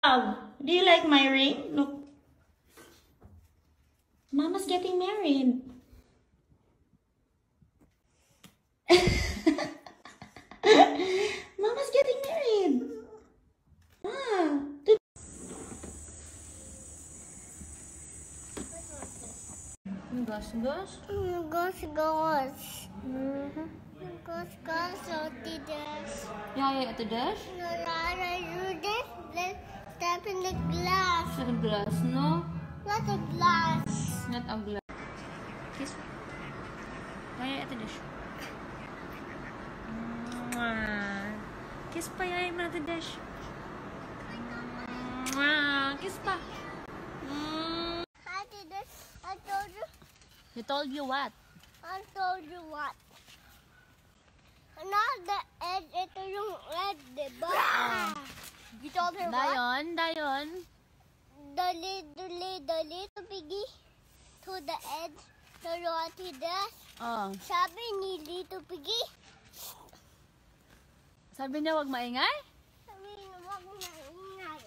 Wow. Do you like my ring? Look. Mama's getting married. Mama's getting married. Ah. Gas-gas? Gas-gas. Gas-gas roti dash. Yeah, ito dash? No, Lara, do this. Let's step in the glass. Sa glass, no? Not a glass. Not a glass. Kiss. Yeah, ito dash. Kiss pa, yay mo natin dash. Kiss pa. I did this. I told you. He told you what? I told you what? Not the edge, ito yung edge, diba? You told her what? Dayon. Dali to piggy to the edge, the roti dash. Oh. Sabi ni Lito Piggy. Sabi niya wag maingay? Sabi niya wag maingay.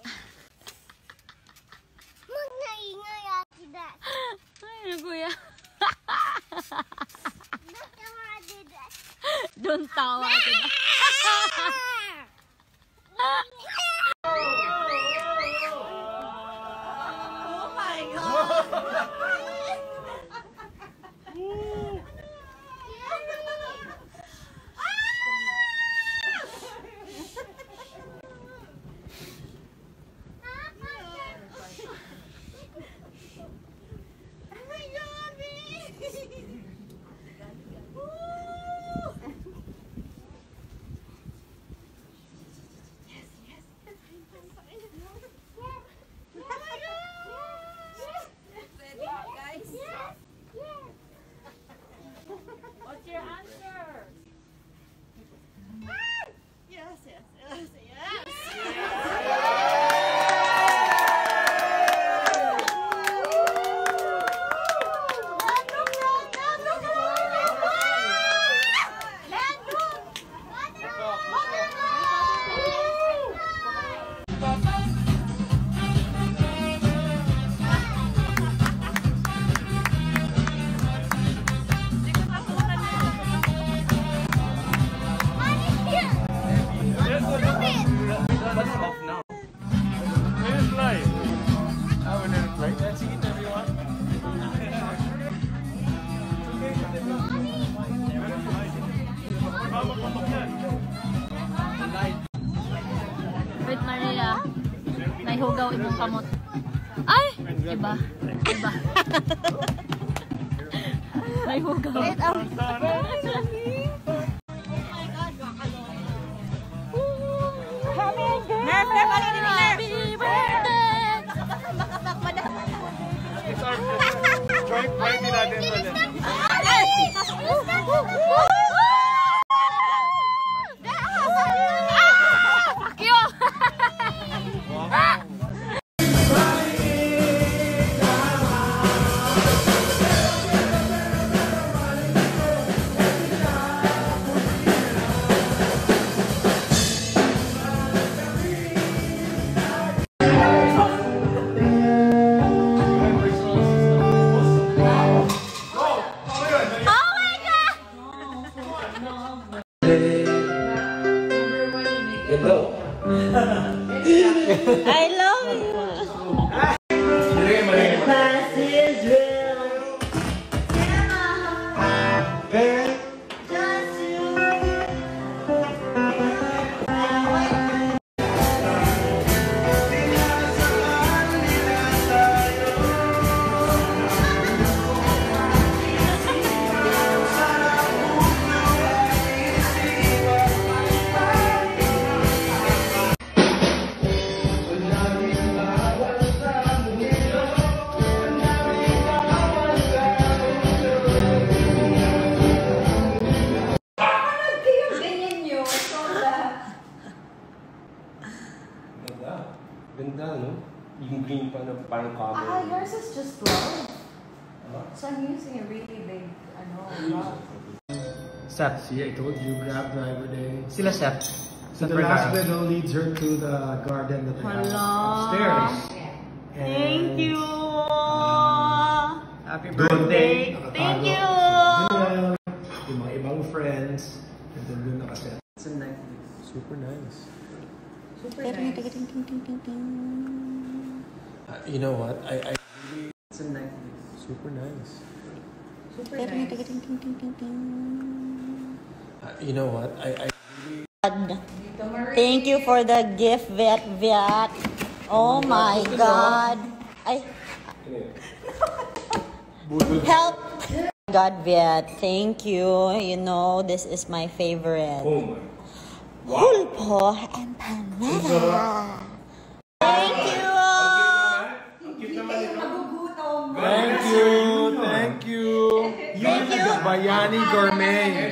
Wag naingay ati dash. Ay, kuya. Don't tawa ati dash. Oh my God. Wait, Maria. May hugaw imong kamot. Ay! Iba. May hugaw. Wait, Happy birthday! Joint party natin ulit. Fuck you! I love you. Class is real. Just you. Ganda, no? Yung green pa na parang common. Yours is just low. So I'm using a really big, rod. Seth, see, I told you, grab driver day. Sila Seth. So the last window leads her to the garden that they have upstairs. Thank you. Happy birthday! Thank you. Yung mga ibang friends. And then doon nakaset. It's a necklace. Super nice. Super nice. You know what? I really... It's a necklace. Super nice. Super nice. You know what? I really... Thank you for the gift, Viet. Oh my God. Help. God, Viet. Thank you. You know, this is my favorite. Oh my. Pulpo empanada. Thank you. Thank you! Thank you! Thank you! Bayani Gourmet!